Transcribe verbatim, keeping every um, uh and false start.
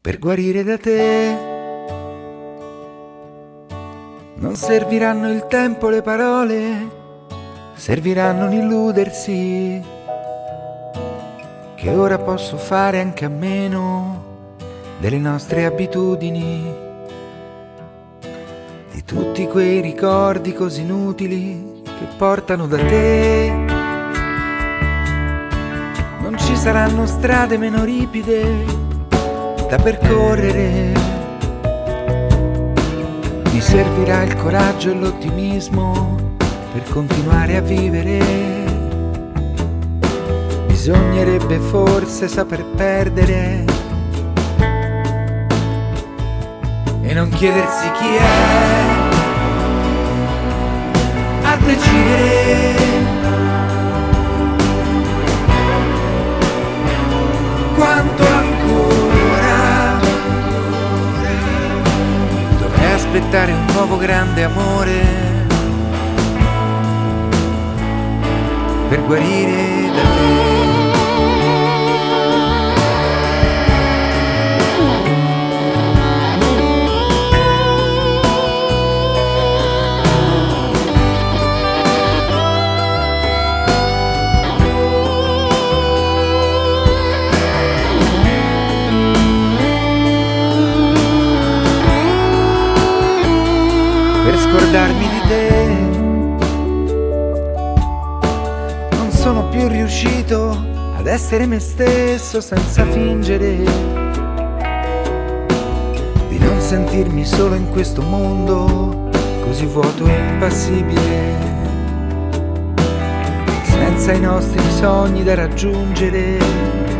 per guarire da te. Non serviranno il tempo, le parole, serviranno un illudersi, che ora posso fare anche a meno delle nostre abitudini, di tutti quei ricordi così inutili che portano da te. Non ci saranno strade meno ripide da percorrere, mi servirà il coraggio e l'ottimismo per continuare a vivere. Bisognerebbe forse saper perdere e non chiedersi chi è a decidere quanto ancora dovrei aspettare un nuovo grande amore per guarire da te. Per scordarmi di te non sono più riuscito ad essere me stesso senza fingere di non sentirmi solo in questo mondo così vuoto e impassibile, senza i nostri sogni da raggiungere.